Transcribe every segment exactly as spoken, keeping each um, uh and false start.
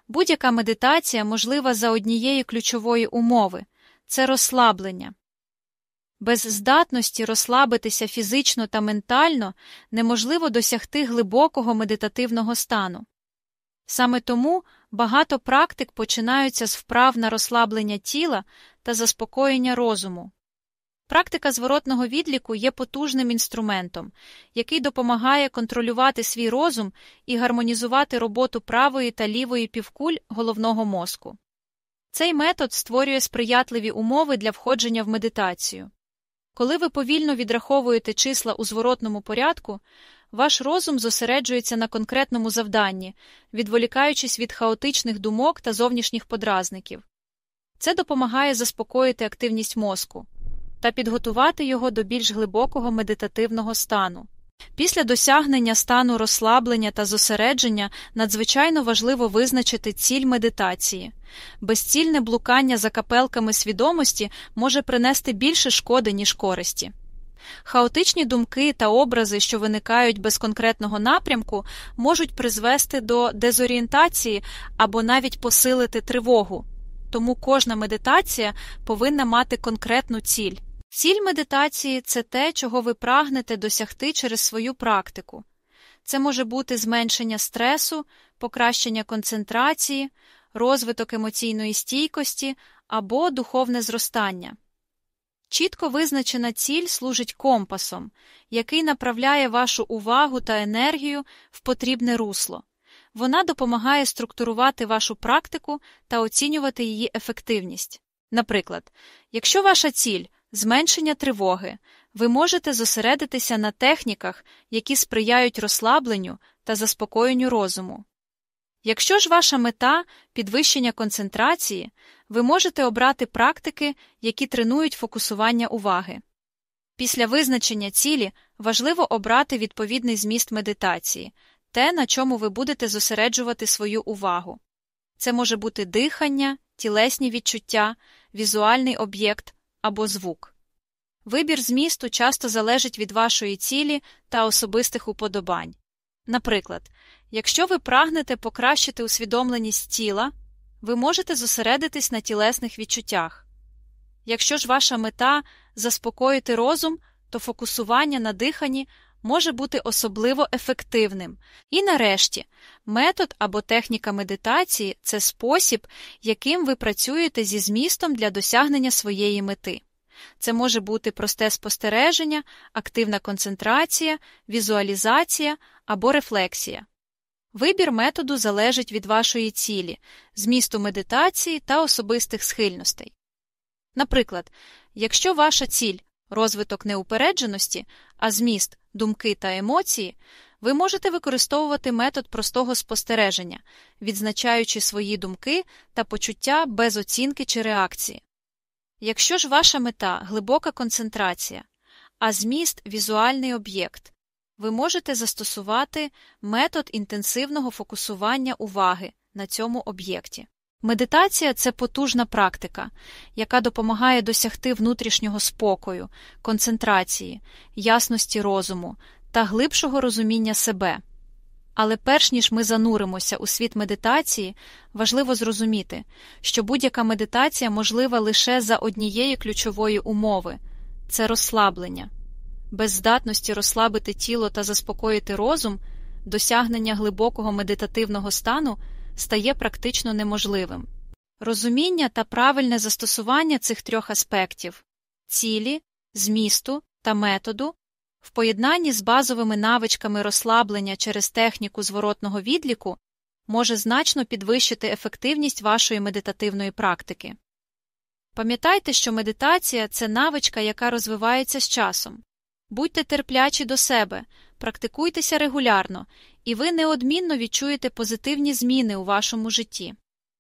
Будь-яка медитація можлива за однієї ключової умови – це розслаблення. Без здатності розслабитися фізично та ментально неможливо досягти глибокого медитативного стану. Саме тому багато практик починаються з вправ на розслаблення тіла та заспокоєння розуму. Практика зворотного відліку є потужним інструментом, який допомагає контролювати свій розум і гармонізувати роботу правої та лівої півкуль головного мозку. Цей метод створює сприятливі умови для входження в медитацію. Коли ви повільно відраховуєте числа у зворотному порядку, ваш розум зосереджується на конкретному завданні, відволікаючись від хаотичних думок та зовнішніх подразників. Це допомагає заспокоїти активність мозку та підготувати його до більш глибокого медитативного стану. Після досягнення стану розслаблення та зосередження надзвичайно важливо визначити ціль медитації. Безцільне блукання за капелками свідомості може принести більше шкоди, ніж користі. Хаотичні думки та образи, що виникають без конкретного напрямку, можуть призвести до дезорієнтації або навіть посилити тривогу. Тому кожна медитація повинна мати конкретну ціль. Ціль медитації – це те, чого ви прагнете досягти через свою практику. Це може бути зменшення стресу, покращення концентрації, розвиток емоційної стійкості або духовне зростання. Чітко визначена ціль служить компасом, який направляє вашу увагу та енергію в потрібне русло. Вона допомагає структурувати вашу практику та оцінювати її ефективність. Наприклад, якщо ваша ціль – зменшення тривоги, ви можете зосередитися на техніках, які сприяють розслабленню та заспокоєнню розуму. Якщо ж ваша мета – підвищення концентрації, ви можете обрати практики, які тренують фокусування уваги. Після визначення цілі важливо обрати відповідний зміст медитації – те, на чому ви будете зосереджувати свою увагу. Це може бути дихання, тілесні відчуття, візуальний об'єкт або звук. Вибір змісту часто залежить від вашої цілі та особистих уподобань. Наприклад, якщо ви прагнете покращити усвідомленість тіла, ви можете зосередитись на тілесних відчуттях. Якщо ж ваша мета – заспокоїти розум, то фокусування на диханні може бути особливо ефективним. І нарешті, метод або техніка медитації – це спосіб, яким ви працюєте зі змістом для досягнення своєї мети. Це може бути просте спостереження, активна концентрація, візуалізація або рефлексія. Вибір методу залежить від вашої цілі, змісту медитації та особистих схильностей. Наприклад, якщо ваша ціль – розвиток неупередженості, а зміст – думки та емоції, ви можете використовувати метод простого спостереження, відзначаючи свої думки та почуття без оцінки чи реакції. Якщо ж ваша мета – глибока концентрація, а зміст – візуальний об'єкт, ви можете застосувати метод інтенсивного фокусування уваги на цьому об'єкті. Медитація – це потужна практика, яка допомагає досягти внутрішнього спокою, концентрації, ясності розуму та глибшого розуміння себе. Але перш ніж ми зануримося у світ медитації, важливо зрозуміти, що будь-яка медитація можлива лише за однієї ключової умови – це розслаблення. Без здатності розслабити тіло та заспокоїти розум, досягнення глибокого медитативного стану стає практично неможливим. Розуміння та правильне застосування цих трьох аспектів – цілі, змісту та методу – в поєднанні з базовими навичками розслаблення через техніку зворотного відліку може значно підвищити ефективність вашої медитативної практики. Пам'ятайте, що медитація – це навичка, яка розвивається з часом. Будьте терплячі до себе, практикуйтеся регулярно, і ви неодмінно відчуєте позитивні зміни у вашому житті.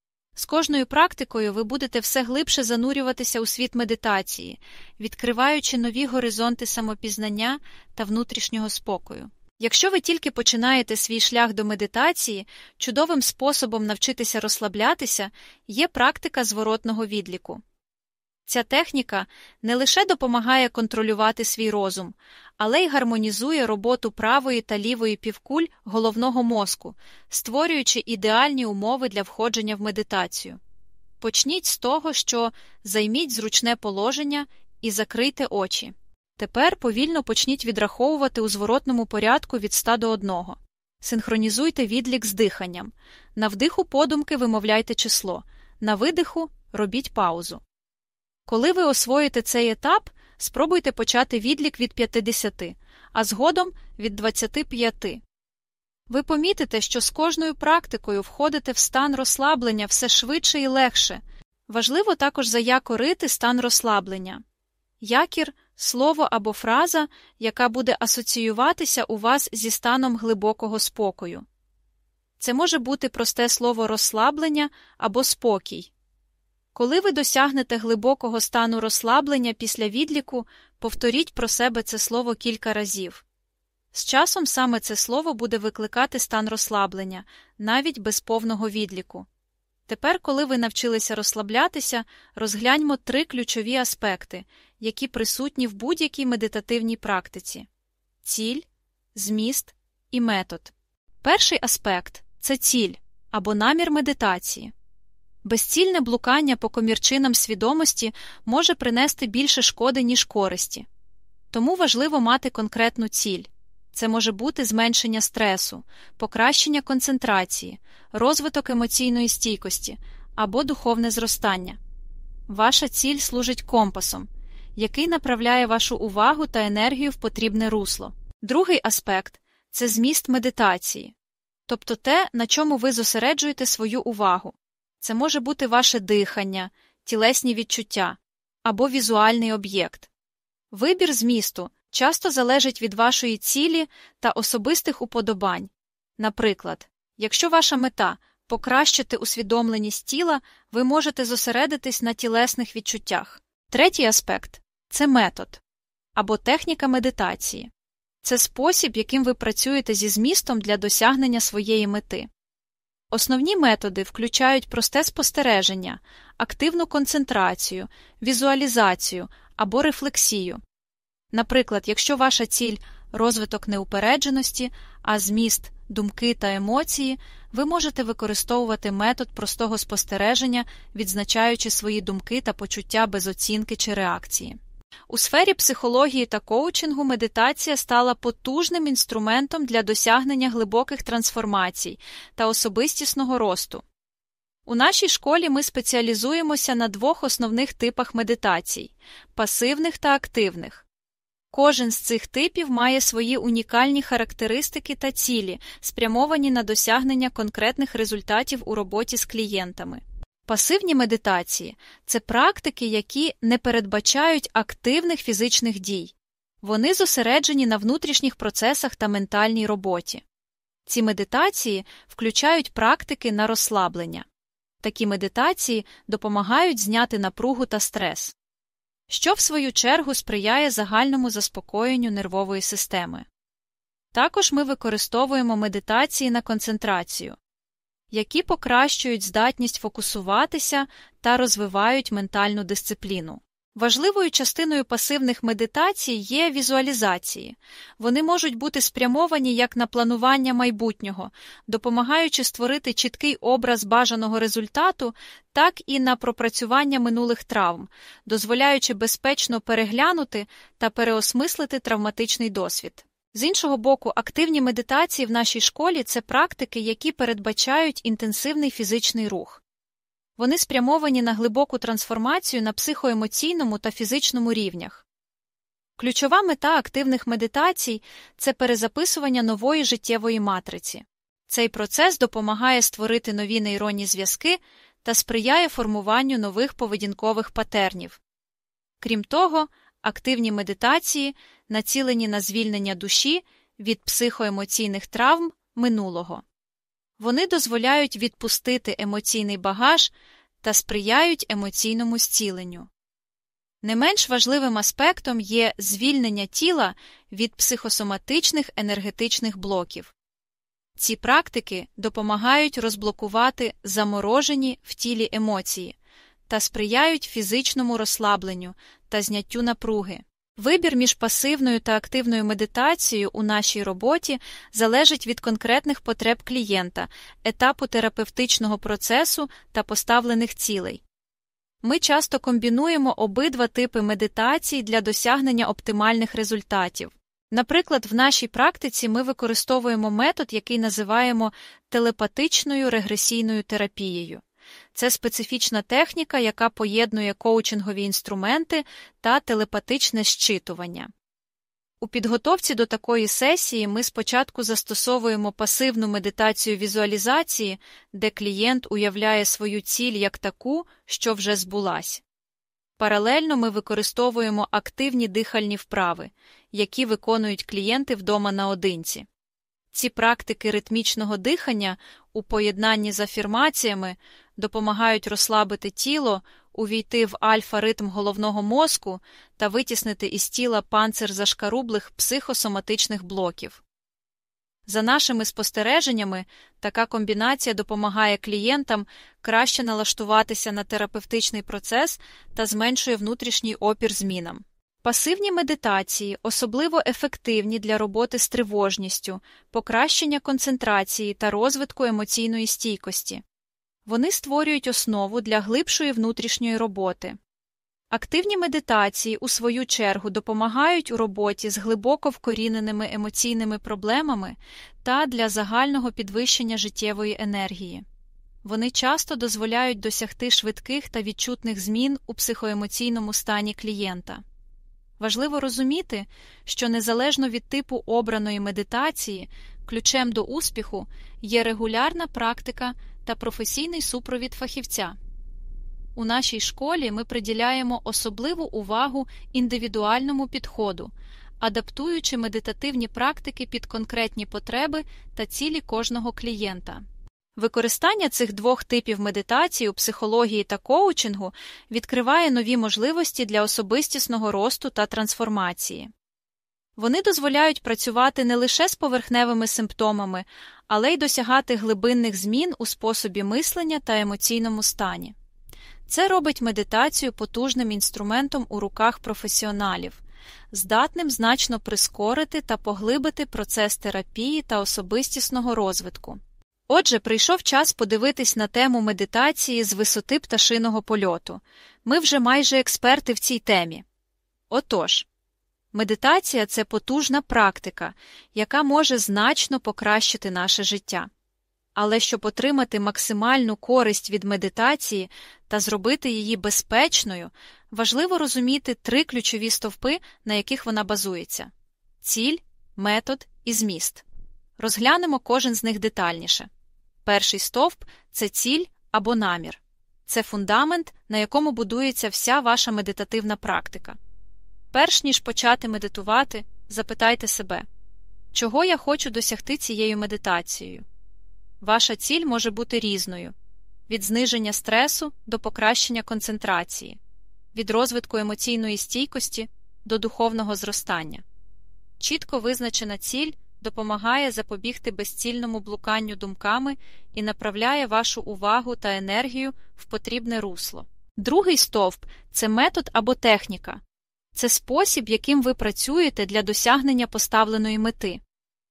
З кожною практикою ви будете все глибше занурюватися у світ медитації, відкриваючи нові горизонти самопізнання та внутрішнього спокою. Якщо ви тільки починаєте свій шлях до медитації, чудовим способом навчитися розслаблятися є практика зворотного відліку. Ця техніка не лише допомагає контролювати свій розум, але й гармонізує роботу правої та лівої півкуль головного мозку, створюючи ідеальні умови для входження в медитацію. Почніть з того, що займіть зручне положення і закрийте очі. Тепер повільно почніть відраховувати у зворотному порядку від ста до одного. Синхронізуйте відлік з диханням. На вдиху подумки вимовляйте число, на видиху робіть паузу. Коли ви освоїте цей етап, спробуйте почати відлік від п'ятдесяти, а згодом від двадцяти п'яти. Ви помітите, що з кожною практикою входите в стан розслаблення все швидше і легше. Важливо також заякорити стан розслаблення. Якір – слово або фраза, яка буде асоціюватися у вас зі станом глибокого спокою. Це може бути просте слово «розслаблення» або «спокій». Коли ви досягнете глибокого стану розслаблення після відліку, повторіть про себе це слово кілька разів. З часом саме це слово буде викликати стан розслаблення, навіть без повного відліку. Тепер, коли ви навчилися розслаблятися, розгляньмо три ключові аспекти, які присутні в будь-якій медитативній практиці – ціль, зміст і метод. Перший аспект – це ціль або намір медитації. Безцільне блукання по комірчинам свідомості може принести більше шкоди, ніж користі. Тому важливо мати конкретну ціль. Це може бути зменшення стресу, покращення концентрації, розвиток емоційної стійкості або духовне зростання. Ваша ціль служить компасом, який направляє вашу увагу та енергію в потрібне русло. Другий аспект – це зміст медитації, тобто те, на чому ви зосереджуєте свою увагу. Це може бути ваше дихання, тілесні відчуття або візуальний об'єкт. Вибір змісту часто залежить від вашої цілі та особистих уподобань. Наприклад, якщо ваша мета – покращити усвідомленість тіла, ви можете зосередитись на тілесних відчуттях. Третій аспект – це метод або техніка медитації. Це спосіб, яким ви працюєте зі змістом для досягнення своєї мети. Основні методи включають просте спостереження, активну концентрацію, візуалізацію або рефлексію. Наприклад, якщо ваша ціль – розвиток неупередженості, а зміст – думки та емоції, ви можете використовувати метод простого спостереження, відзначаючи свої думки та почуття без оцінки чи реакції. У сфері психології та коучингу медитація стала потужним інструментом для досягнення глибоких трансформацій та особистісного росту. У нашій школі ми спеціалізуємося на двох основних типах медитацій – пасивних та активних. Кожен з цих типів має свої унікальні характеристики та цілі, спрямовані на досягнення конкретних результатів у роботі з клієнтами. Пасивні медитації – це практики, які не передбачають активних фізичних дій. Вони зосереджені на внутрішніх процесах та ментальній роботі. Ці медитації включають практики на розслаблення. Такі медитації допомагають зняти напругу та стрес, що в свою чергу сприяє загальному заспокоєнню нервової системи. Також ми використовуємо медитації на концентрацію, які покращують здатність фокусуватися та розвивають ментальну дисципліну. Важливою частиною пасивних медитацій є візуалізації. Вони можуть бути спрямовані як на планування майбутнього, допомагаючи створити чіткий образ бажаного результату, так і на пропрацювання минулих травм, дозволяючи безпечно переглянути та переосмислити травматичний досвід. З іншого боку, активні медитації в нашій школі – це практики, які передбачають інтенсивний фізичний рух. Вони спрямовані на глибоку трансформацію на психоемоційному та фізичному рівнях. Ключова мета активних медитацій – це перезаписування нової життєвої матриці. Цей процес допомагає створити нові нейронні зв'язки та сприяє формуванню нових поведінкових патернів. Крім того, активні медитації націлені на звільнення душі від психоемоційних травм минулого. Вони дозволяють відпустити емоційний багаж та сприяють емоційному зціленню. Не менш важливим аспектом є звільнення тіла від психосоматичних енергетичних блоків. Ці практики допомагають розблокувати заморожені в тілі емоції та сприяють фізичному розслабленню та зняттю напруги. Вибір між пасивною та активною медитацією у нашій роботі залежить від конкретних потреб клієнта, етапу терапевтичного процесу та поставлених цілей. Ми часто комбінуємо обидва типи медитацій для досягнення оптимальних результатів. Наприклад, в нашій практиці ми використовуємо метод, який називаємо телепатичною регресійною терапією. Це специфічна техніка, яка поєднує коучингові інструменти та телепатичне зчитування. У підготовці до такої сесії ми спочатку застосовуємо пасивну медитацію візуалізації, де клієнт уявляє свою ціль як таку, що вже збулась. Паралельно ми використовуємо активні дихальні вправи, які виконують клієнти вдома наодинці. Ці практики ритмічного дихання у поєднанні з афірмаціями допомагають розслабити тіло, увійти в альфа-ритм головного мозку та витіснити із тіла панцир зашкарублих психосоматичних блоків. За нашими спостереженнями, така комбінація допомагає клієнтам краще налаштуватися на терапевтичний процес та зменшує внутрішній опір змінам. Пасивні медитації особливо ефективні для роботи з тривожністю, покращення концентрації та розвитку емоційної стійкості. Вони створюють основу для глибшої внутрішньої роботи. Активні медитації, у свою чергу, допомагають у роботі з глибоко вкоріненими емоційними проблемами та для загального підвищення життєвої енергії. Вони часто дозволяють досягти швидких та відчутних змін у психоемоційному стані клієнта. Важливо розуміти, що незалежно від типу обраної медитації, ключем до успіху є регулярна практика та професійний супровід фахівця. У нашій школі ми приділяємо особливу увагу індивідуальному підходу, адаптуючи медитативні практики під конкретні потреби та цілі кожного клієнта. Використання цих двох типів медитації у психології та коучингу відкриває нові можливості для особистісного росту та трансформації. Вони дозволяють працювати не лише з поверхневими симптомами, але й досягати глибинних змін у способі мислення та емоційному стані. Це робить медитацію потужним інструментом у руках професіоналів, здатним значно прискорити та поглибити процес терапії та особистісного розвитку. Отже, прийшов час подивитись на тему медитації з висоти пташиного польоту. Ми вже майже експерти в цій темі. Отож, медитація – це потужна практика, яка може значно покращити наше життя. Але щоб отримати максимальну користь від медитації та зробити її безпечною, важливо розуміти три ключові стовпи, на яких вона базується – ціль, метод і зміст. Розглянемо кожен з них детальніше. Перший стовп – це ціль або намір. Це фундамент, на якому будується вся ваша медитативна практика. Перш ніж почати медитувати, запитайте себе, чого я хочу досягти цією медитацією? Ваша ціль може бути різною – від зниження стресу до покращення концентрації, від розвитку емоційної стійкості до духовного зростання. Чітко визначена ціль допомагає запобігти безцільному блуканню думками і направляє вашу увагу та енергію в потрібне русло. Другий стовп – це метод або техніка. Це спосіб, яким ви працюєте для досягнення поставленої мети.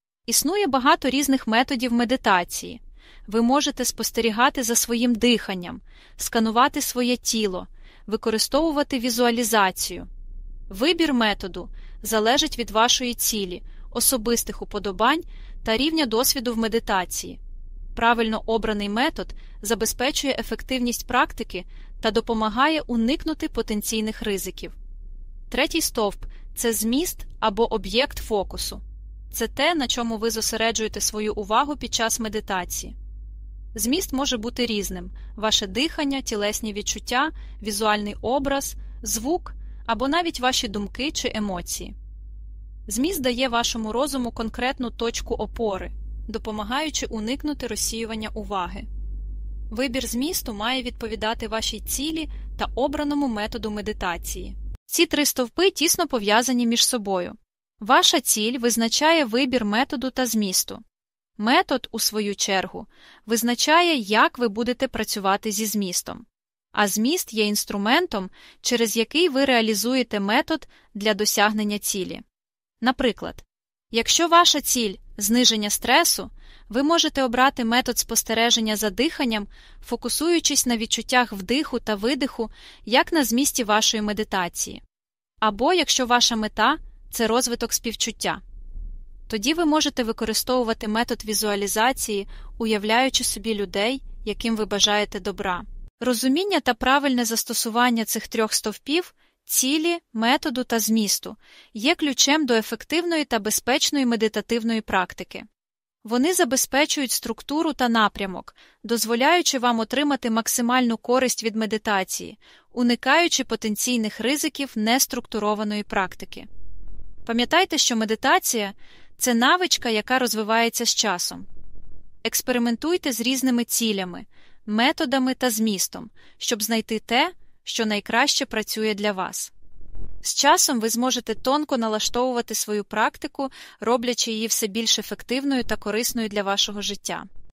Існує багато різних методів медитації. Ви можете спостерігати за своїм диханням, сканувати своє тіло, використовувати візуалізацію. Вибір методу залежить від вашої цілі, особистих уподобань та рівня досвіду в медитації. Правильно обраний метод забезпечує ефективність практики та допомагає уникнути потенційних ризиків. Третій стовп – це зміст або об'єкт фокусу. Це те, на чому ви зосереджуєте свою увагу під час медитації. Зміст може бути різним – ваше дихання, тілесні відчуття, візуальний образ, звук або навіть ваші думки чи емоції. Зміст дає вашому розуму конкретну точку опори, допомагаючи уникнути розсіювання уваги. Вибір змісту має відповідати вашій цілі та обраному методу медитації. Ці три стовпи тісно пов'язані між собою. Ваша ціль визначає вибір методу та змісту. Метод, у свою чергу, визначає, як ви будете працювати зі змістом. а зміст є інструментом, через який ви реалізуєте метод для досягнення цілі. Наприклад, якщо ваша ціль – зниження стресу, ви можете обрати метод спостереження за диханням, фокусуючись на відчуттях вдиху та видиху, як на змісті вашої медитації. Або, якщо ваша мета – це розвиток співчуття, тоді ви можете використовувати метод візуалізації, уявляючи собі людей, яким ви бажаєте добра. Розуміння та правильне застосування цих трьох стовпів – цілі, методу та змісту – є ключем до ефективної та безпечної медитативної практики. Вони забезпечують структуру та напрямок, дозволяючи вам отримати максимальну користь від медитації, уникаючи потенційних ризиків неструктурованої практики. Пам'ятайте, що медитація – це навичка, яка розвивається з часом. Експериментуйте з різними цілями, методами та змістом, щоб знайти те, що найкраще працює для вас. З часом ви зможете тонко налаштовувати свою практику, роблячи її все більш ефективною та корисною для вашого життя.